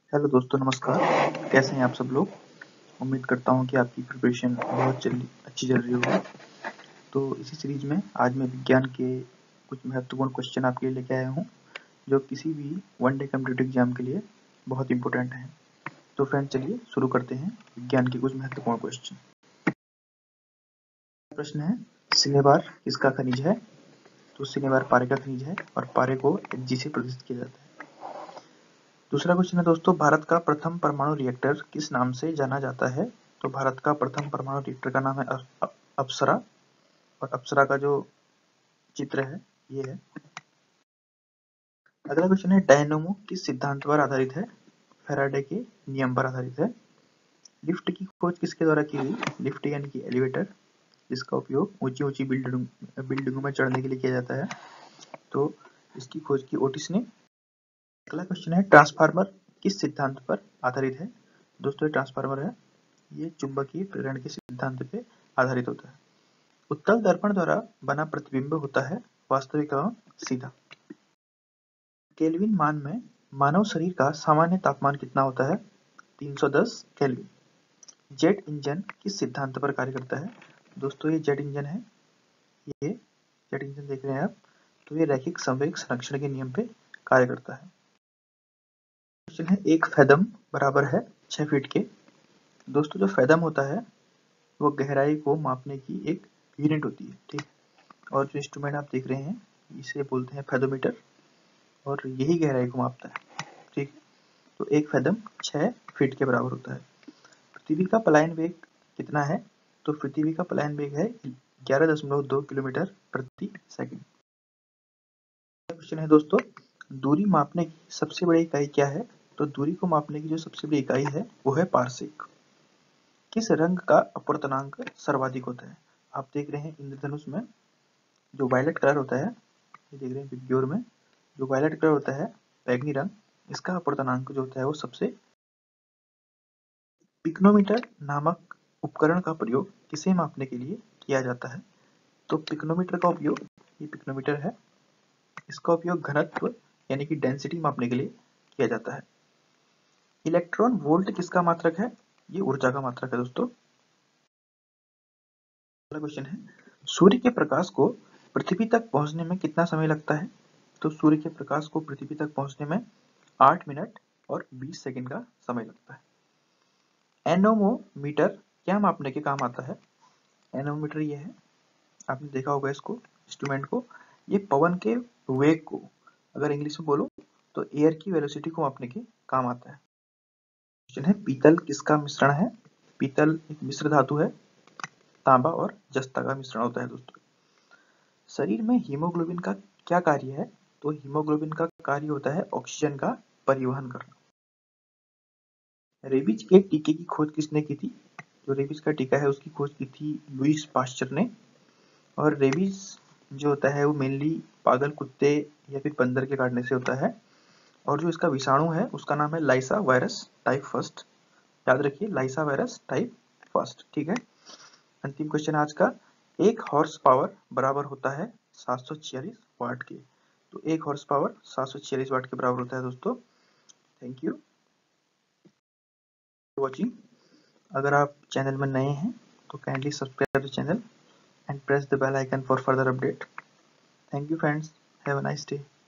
Hello दोस्तों, नमस्कार। कैसे हैं आप सब लोग? उम्मीद करता हूं कि आपकी प्रिपरेशन बहुत अच्छी चल रही होगी। तो इसी सीरीज में आज मैं विज्ञान के कुछ महत्वपूर्ण क्वेश्चन आपके लिए लेके आया हूं, जो किसी भी वनडे कॉम्पिटिटिव एग्जाम के लिए बहुत इंपॉर्टेंट हैं। तो फ्रेंड, चलिए शुरू करते हैं विज्ञान के कुछ महत्वपूर्ण क्वेश्चन। प्रश्न है, सिनेबार किसका खनिज है? तो सिनेबार पारे का खनिज है और पारे को Hg से प्रदर्शित किया जाता है। दूसरा क्वेश्चन है दोस्तों, भारत का प्रथम परमाणु रिएक्टर किस नाम से जाना जाता है? तो भारत का प्रथम परमाणु रिएक्टर का नाम है अप्सरा, और अप्सरा का जो चित्र है ये है। अगला क्वेश्चन है, डायनेमो किस सिद्धांत पर आधारित है? फैराडे के नियम पर आधारित है। लिफ्ट की खोज किसके द्वारा की गई? लिफ्ट यानी कि एलिवेटर, जिसका उपयोग ऊंची ऊंची बिल्डिंगों में चढ़ने के लिए किया जाता है। तो इसकी खोज की ओटिस ने। अगला क्वेश्चन है, ट्रांसफार्मर किस सिद्धांत पर आधारित है? दोस्तों, ये ट्रांसफार्मर है, ये चुंबकीय प्रेरण के सिद्धांत पे आधारित होता है। उत्तल दर्पण द्वारा बना प्रतिबिंब होता है वास्तविक एवं सीधा। केल्विन मान में मानव शरीर का सामान्य तापमान कितना होता है? 310 केल्विन। जेट इंजन किस सिद्धांत पर कार्य करता है? दोस्तों, ये जेट इंजन है, ये जेट इंजन देख रहे हैं आप। तो ये रैखिक संवेग संरक्षण के नियम पे कार्य करता है। क्वेश्चन है, एक फैदम बराबर है 6 फीट के। दोस्तों, जो फैदम होता है वो गहराई को मापने की एक यूनिट होती है, ठीक। और जो इंस्ट्रूमेंट आप देख रहे हैं इसे बोलते हैं फैदोमीटर, और यही गहराई को मापता है, ठीक। तो एक फैदम 6 फीट के बराबर होता है। पृथ्वी का पलायन वेग कितना है? तो पृथ्वी का पलायन वेग है 11.2 किलोमीटर प्रति सेकंड। क्वेश्चन है दोस्तों, दूरी मापने की सबसे बड़ी इकाई क्या है? तो दूरी को मापने की जो सबसे बड़ी इकाई है वो है पारसेक। किस रंग का अपवर्तनांक सर्वाधिक होता है? आप देख रहे हैं इंद्रधनुष में जो वायलेट कलर होता है, ये देख रहे हैं विबग्योर में जो वायलेट कलर होता है, बैगनी रंग, इसका अपवर्तनांक जो होता है वो सबसे। पिक्नोमीटर नामक उपकरण का प्रयोग किसे मापने के लिए किया जाता है? तो पिक्नोमीटर का उपयोग, ये पिक्नोमीटर है, इसका उपयोग घनत्व यानी कि डेंसिटी मापने के लिए किया जाता है। इलेक्ट्रॉन वोल्ट किसका मात्रक है? ये ऊर्जा का मात्रक है दोस्तों। अगला क्वेश्चन है, सूर्य के प्रकाश को पृथ्वी तक पहुंचने में कितना समय लगता है? तो सूर्य के प्रकाश को पृथ्वी तक पहुंचने में 8 मिनट और 20 सेकंड का समय लगता है। एनोमोमीटर क्या मापने के काम आता है? एनोमोमीटर ये है, आपने देखा होगा इसको, इंस्ट्रूमेंट को, ये पवन के वेग को, अगर इंग्लिश में बोलो तो एयर की वेलोसिटी को मापने के काम आता है। क्वेश्चन है, पीतल किसका मिश्रण है? पीतल एक मिश्र धातु है, तांबा और जस्ता का मिश्रण होता है दोस्तों। शरीर में हीमोग्लोबिन का क्या कार्य है? तो हीमोग्लोबिन का कार्य होता है ऑक्सीजन का परिवहन करना। रेबीज के टीके की खोज किसने की थी? जो रेबीज का टीका है उसकी खोज की थी लुईस पास्चर ने। और रेबीज जो होता है वो मेनली पागल कुत्ते या फिर बंदर के काटने से होता है, और जो इसका विषाणु है उसका नाम है लाइसा वायरस टाइप फर्स्ट। याद रखिए, लाइसा वायरस टाइप फर्स्ट, ठीक है। अंतिम क्वेश्चन आज का, एक हॉर्स पावर बराबर होता है 746 वाट के। तो एक हॉर्स पावर 746 वाट के बराबर होता है दोस्तों। Thank you for watching. अगर आप चैनल में नए हैं तो kindly subscribe the channel and press the bell icon for further update. Thank you friends. Have a nice day.